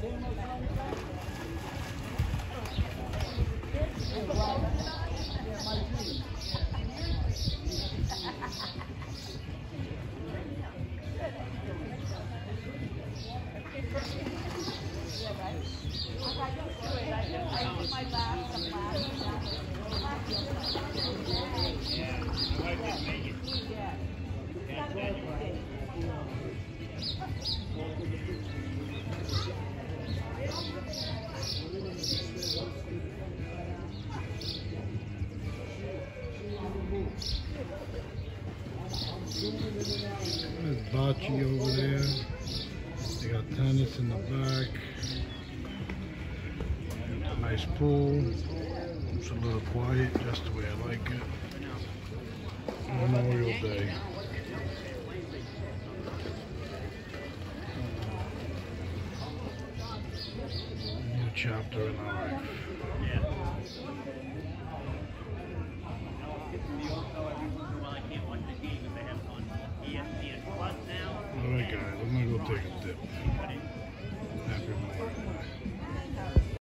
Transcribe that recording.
There's bocce over there. They got tennis in the back. Nice pool. It's a little quiet, just the way I like it. Memorial Day. New chapter in our life.